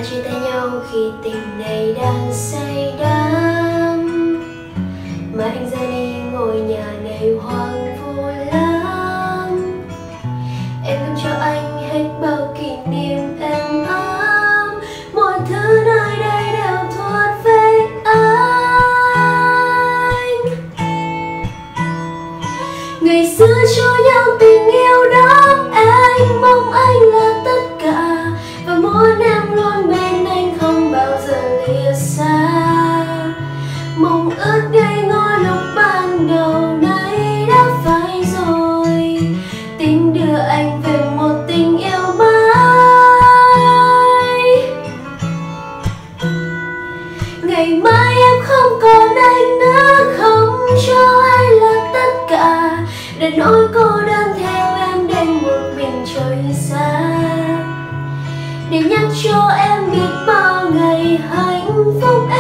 chia tay nhau khi tình này đang say đắm, mà anh ra đi ngôi nhà này hoang vu lắm. Em đem cho anh hết bao kỷ niệm êm ấm, mọi thứ nơi đây đều thuộc về anh. Ngày xưa cho nhau tình yêu đắm, anh mong anh là tất cả và muốn em luôn bên anh không bao giờ lìa xa. Mong ước ngây ngô lúc ban đầu nay đã phai rồi, tình đưa anh về một tình yêu mới. Ngày mai em không còn anh nữa, không cho ai là tất cả, để nỗi cô đơn theo em đến một mình trời xa, để nhắc cho em biết bao ngày hạnh phúc